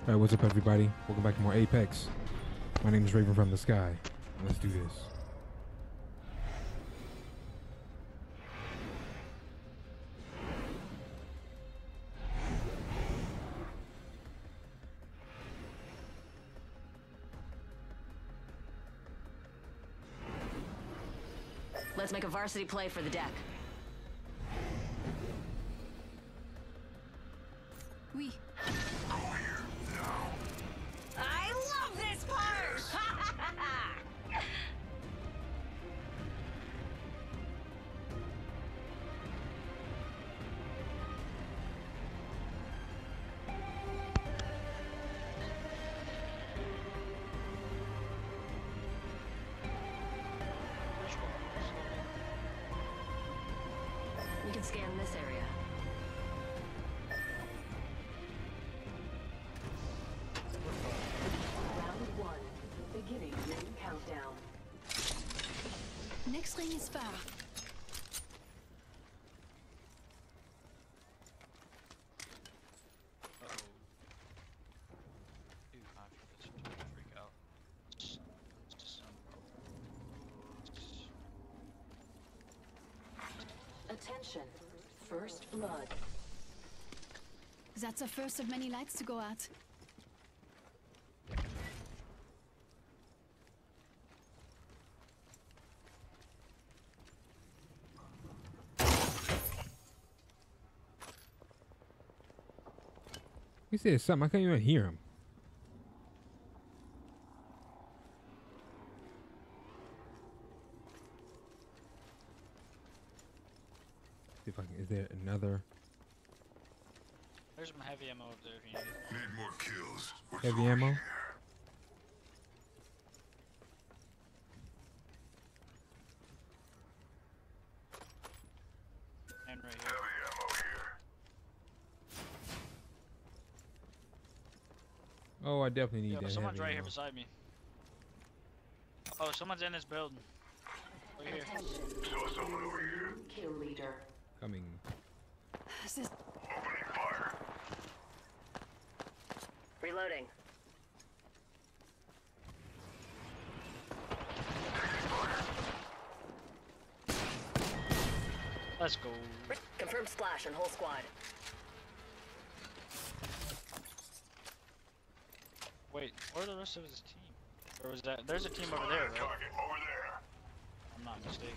Alright, what's up everybody? Welcome back to more Apex. My name is Raven from the Sky. Let's do this. Let's make a varsity play for the deck. Oui. Go here now. I love this part! We can scan this area. Round one, beginning ring countdown. Next ring is far. Attention, first blood. That's the first of many lights to go out. He said something. I can't even hear him. See if I can. Is there another There's some heavy ammo up there if you need it. Need more kills. What's heavy over ammo? here? And right here. Heavy ammo here. Oh, I definitely need Yeah, that. but someone's heavy right here ammo. beside me. Oh, someone's in this building. Right here. Saw someone over here. Kill leader. Coming. This is Opening fire. Reloading. Let's go. Confirm splash on whole squad. Wait, where are the rest of his team? Or was that? There's a team over there, right? Target over there. I'm not mistaken.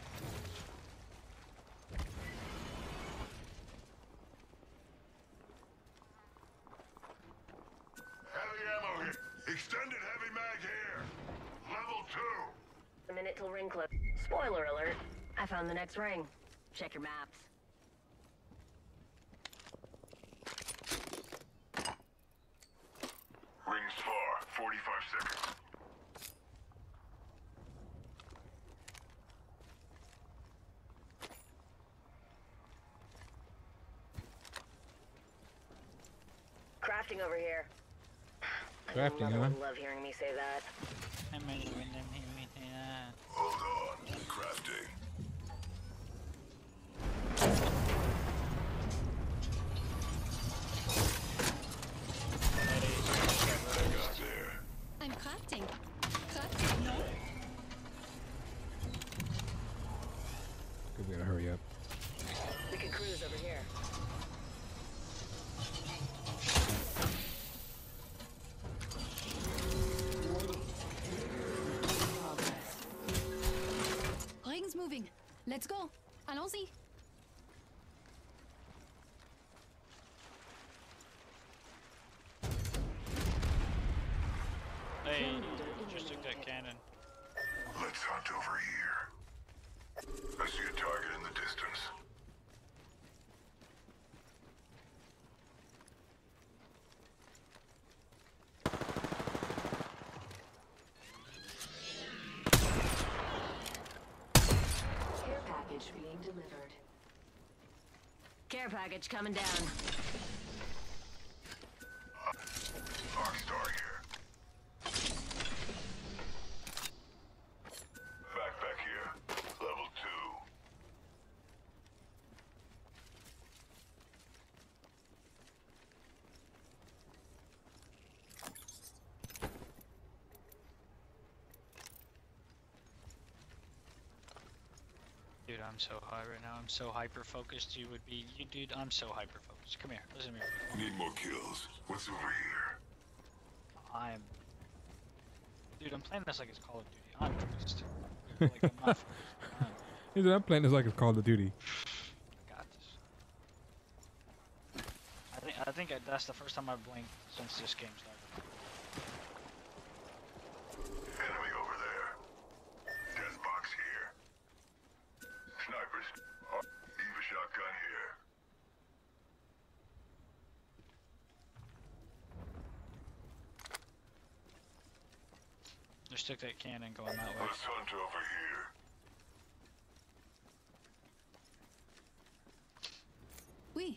Heavy ammo here. Extended heavy mag here. Level 2. A minute till ring close. Spoiler alert. I found the next ring. Check your maps. Rings far. 45 seconds. Crafting over here. Crafting, My mother huh? would love hearing me say that. Hold on. Crafting. Got there. I'm crafting. Crafting, no? Okay, we gotta hurry up. We could cruise over here. Ring's moving. Let's go. Allons-y. Hey, just took that cannon. Let's hunt over here. I see a target in the distance. Care package being delivered. Care package coming down. Rockstar here. Backpack here. Level 2. I'm so high right now. I'm so hyper focused. You would be, you dude. I'm so hyper focused. Come here. Listen to me. Need more kills. What's over here? I'm, dude. I'm playing this like it's Call of Duty. I'm focused. Like I'm not focused. I'm playing this like it's Call of Duty. I got this. I think that's the first time I've blinked since this game started. Enemy over there. Death box here. Snipers. Eva shotgun here. Just took that cannon going that way. Let's hunt over here. Oui.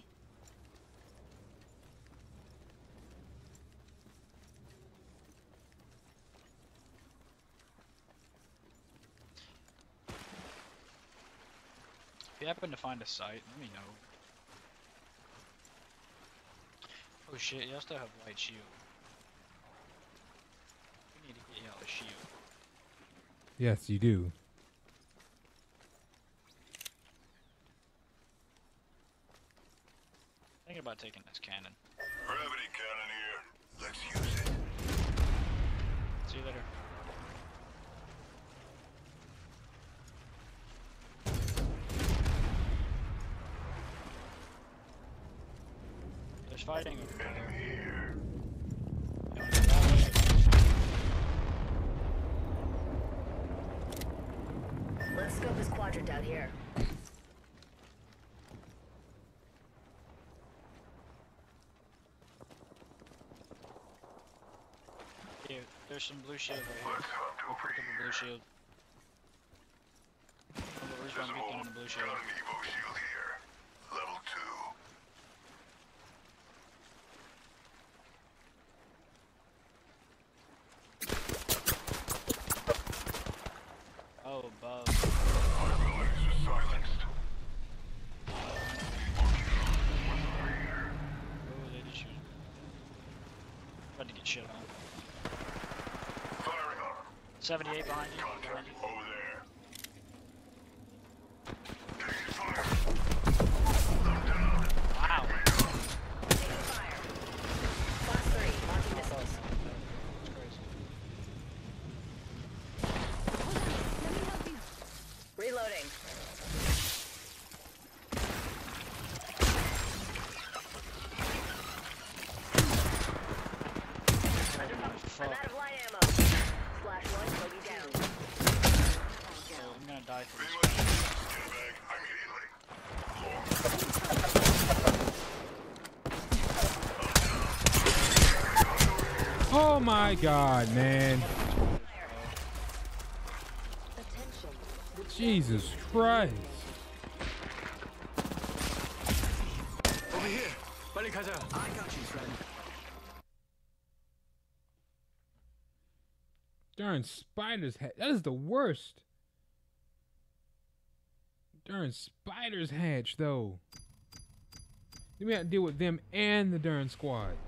If you happen to find a site, let me know. Oh shit, you also have light shield. We need to get you out of shield. Yes, you do. Think about taking this cannon. Gravity cannon here. Let's use it. See you later. There's fighting over there. Let's scope this quadrant out here. Here, there's some blue shield right here. Let's hunt We'll over pick up a here. blue shield. Oh, but where's one beacon on the blue shield? Got an Evo shield here. Level 2. Oh, above. My abilities are silenced. Oh, they just shoot. About to get shit on. Firing on. 78 behind you. Behind Contact you. over there. Taking fire. I'm down. Wow. Taking fire. Box 3, launching missiles. That's crazy. Let me help you. Reloading. I'm Fuck. out of light ammo. Flash 1, bogey down. So I'm gonna die for Reload. this. Get back immediately. Oh my god, man. Jesus Christ. Over here. I got you, friend. Darn spiders that is the worst. Darn spiders hatch though. Then we have to deal with them and the darn squad.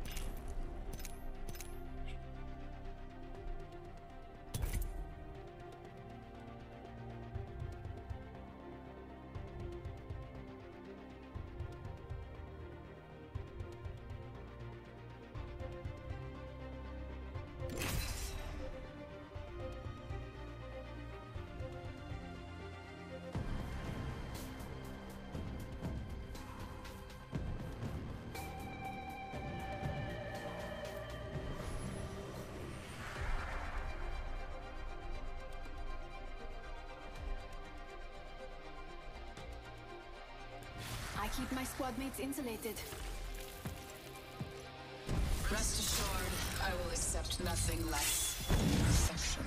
I keep my squad mates insulated. Rest assured, I will accept nothing less than perfection.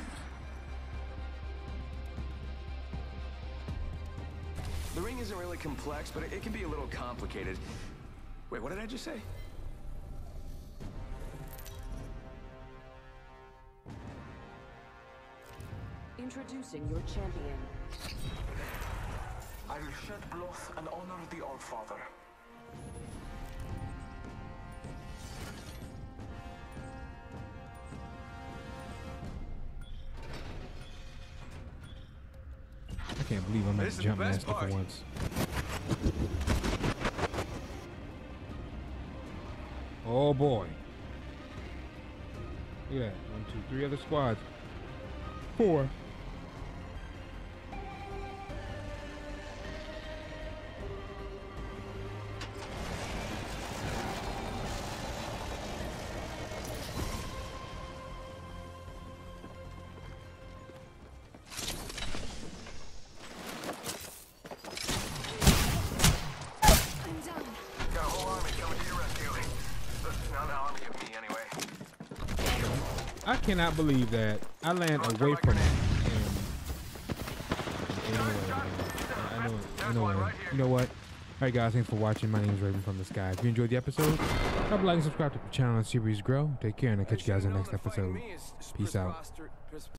The ring isn't really complex, but it can be a little complicated. Wait, what did I just say? Introducing your champion. I will shed blood and honor the Allfather. I can't believe I'm at This is Jump the best Master for part. once. Oh boy. Look at that. 1, 2, 3 other squads. 4. I'm down. Got a whole army coming to your rescue. Not an army of me, anyway. I cannot believe that I land away from it. I know it. You know what? Alright guys, thanks for watching. My name is Raven from the Sky. If you enjoyed the episode, drop a like and subscribe to the channel and series grow. Take care and I'll catch you guys in the next episode. Peace out.